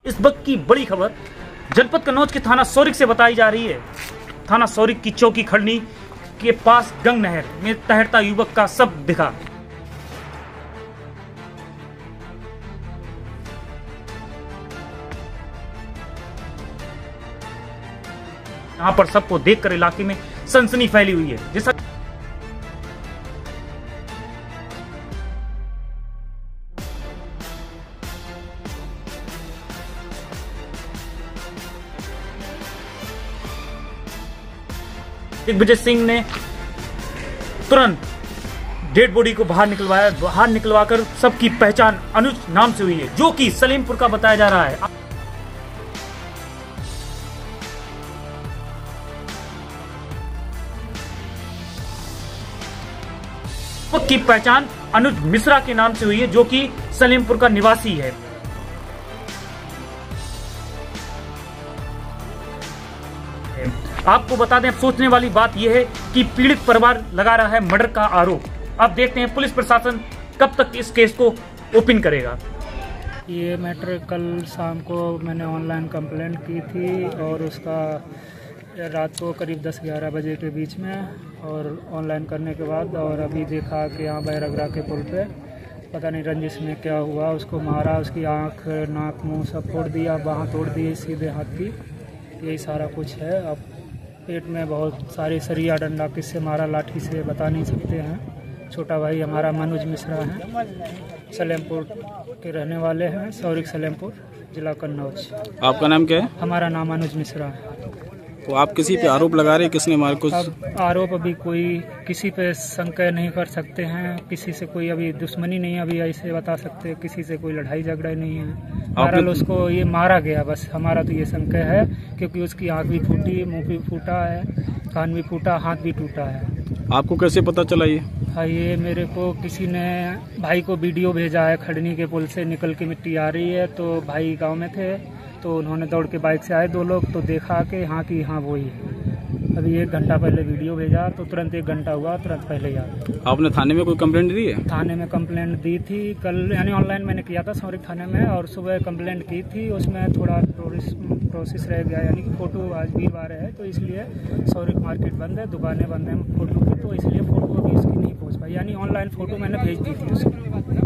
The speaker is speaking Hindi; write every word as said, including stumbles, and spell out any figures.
इस वक्त की बड़ी खबर जनपद कन्नौज के थाना सौरिक से बताई जा रही है। थाना सौरिक की चौकी खड़नी के पास गंग नहर में तैरता युवक का शव दिखा। यहाँ पर सबको देखकर इलाके में सनसनी फैली हुई है। जैसा दिग्विजय सिंह ने तुरंत डेड बॉडी को बाहर निकलवाया। बाहर निकलवाकर सबकी पहचान अनुज नाम से हुई है, जो कि सलेमपुर का बताया जा रहा है। की पहचान अनुज मिश्रा के नाम से हुई है, जो कि सलेमपुर का निवासी है। आपको बता दें, सोचने वाली बात यह है कि पीड़ित परिवार लगा रहा है मर्डर का आरोप। अब देखते हैं पुलिस प्रशासन कब तक इस केस को ओपन करेगा। ये मैटर कल शाम को मैंने ऑनलाइन कंप्लेंट की थी और उसका रात को करीब दस ग्यारह बजे के बीच में, और ऑनलाइन करने के बाद और अभी देखा कि यहाँ बैरगरा के पुल पे पता नहीं रंजिश में क्या हुआ, उसको मारा, उसकी आँख नाक मुंह सब फोड़ दिया, बाँह तोड़ दिए सीधे हाथ की, यही सारा कुछ है। अब पेट में बहुत सारी सरिया डंडा किससे मारा लाठी से बता नहीं सकते हैं। छोटा भाई हमारा मनोज मिश्रा है, सलेमपुर के रहने वाले हैं, सौरिक सलेमपुर जिला कन्नौज। आपका नाम क्या है? हमारा नाम अनुज मिश्रा है। तो आप किसी पे आरोप लगा रहे हैं, किसने मार कुछ? अब आरोप अभी कोई किसी पे संशय नहीं कर सकते हैं, किसी से कोई अभी दुश्मनी नहीं, अभी ऐसे बता सकते किसी से कोई लड़ाई झगड़ा नहीं है। बहरहाल उसको ये मारा गया, बस हमारा तो ये संशय है, क्योंकि उसकी आँख भी फूटी, मुंह भी फूटा है, कान भी फूटा, हाथ भी टूटा है। आपको कैसे पता चला ये? हाँ, ये मेरे को किसी ने भाई को वीडियो भेजा है, खड़नी के पुल से निकल के मिट्टी आ रही है, तो भाई गाँव में थे तो उन्होंने दौड़ के बाइक से आए दो लोग, तो देखा कि हाँ कि हाँ वही है। अभी एक घंटा पहले वीडियो भेजा तो तुरंत एक घंटा हुआ, तुरंत पहले ही आ गए। आपने थाने में कोई कंप्लेंट दी है? थाने में कंप्लेंट दी थी कल, यानी ऑनलाइन मैंने किया था सौरिक थाने में, और सुबह कंप्लेंट की थी, उसमें थोड़ा प्रोसेस रह गया, यानी कि फ़ोटो आज वीरवार है तो इसलिए सौरिक मार्केट बंद है, दुकानें बंद हैं फ़ोटो की, तो इसलिए फ़ोटो अभी इसकी नहीं पहुँच पाई, यानी ऑनलाइन फ़ोटो मैंने भेज दी थी उसकी।